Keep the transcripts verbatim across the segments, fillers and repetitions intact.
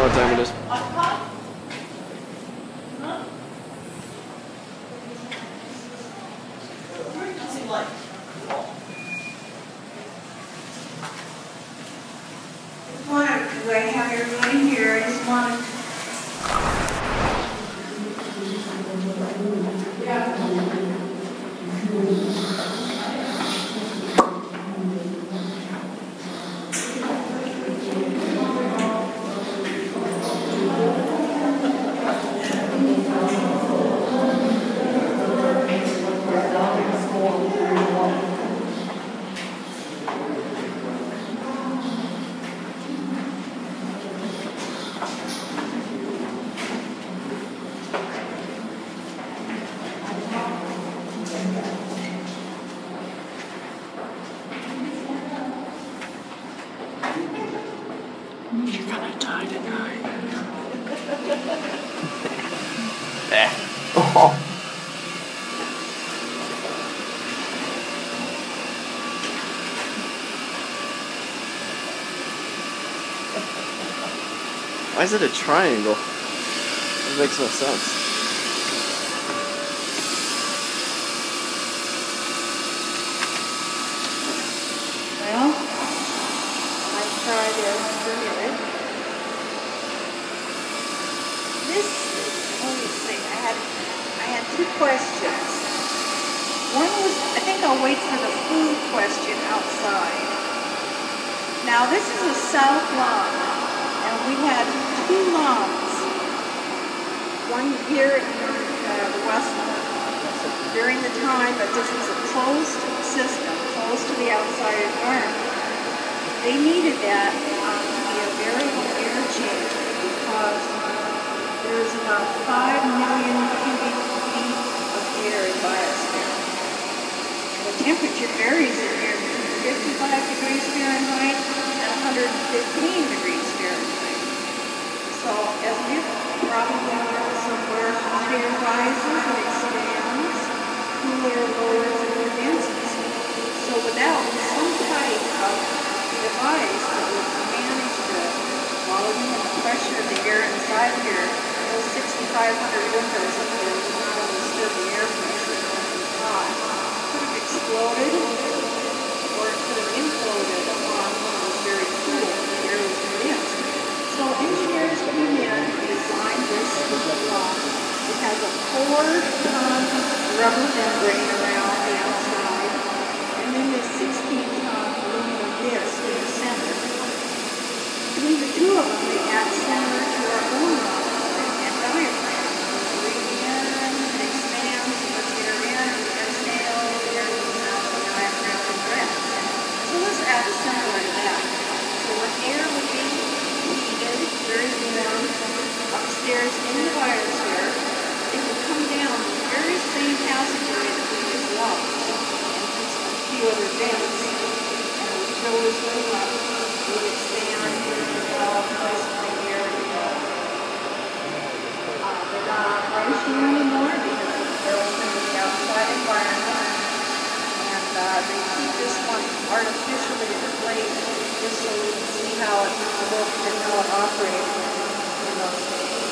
what time it is. Do I have everybody here? I just wanted to. You're gonna die tonight. Eh. Oh. Why is it a triangle? It makes no sense. Well, I tried to forget it. This, let me see, I had, I had two questions. One was, I think I'll wait for the food question outside. Now this is a south lawn, and we had two lawns. One here and uh, the west lawn. During the time that this was a closed system, close to the outside environment. They needed that um, to be a variable air change because there's about five million cubic feet of air in biosphere. The temperature varies in here between fifty-five degrees Fahrenheit and one hundred fifteen degrees Fahrenheit. So as you probably noticed, where hot air rises and expands, cool air lowers and condenses. So without some type of device that would manage the volume and the pressure of the air inside here, those sixty-five hundred windows up there would not only stir the air pressure going too hot, could have exploded or it could have imploded upon when it was very cool and the air was condensed. So engineers came in and designed this block. It has a four-ton rubber membrane around the outside, and then this sixteen-ton aluminum disc in the center. Between the two of them, they add center to our own nozzle and diaphragm. So we in and expands, and lets air in, and exhale, the air comes out, the diaphragm and breath. So let's add a center to that. So when air would be heated, very warm, upstairs in the biosphere, it would come down the very same passageway that we just walked, and just a few other vents, and it would fill this room up, it would expand, develop, place the air to go. Uh, they're not operational anymore because it's built in the outside environment, and uh, they keep this one artificially inflated just so we can see how it works and how it operates in those days.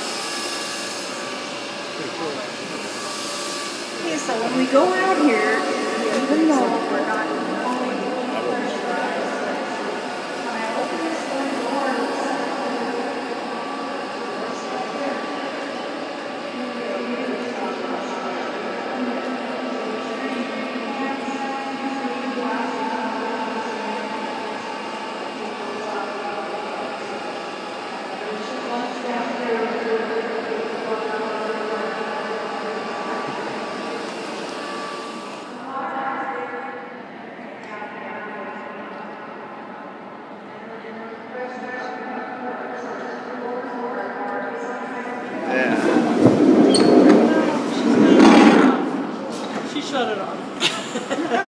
Okay, so when we go out here, even though we're not fully pressurized, when I open this door, Yeah. She shut it off.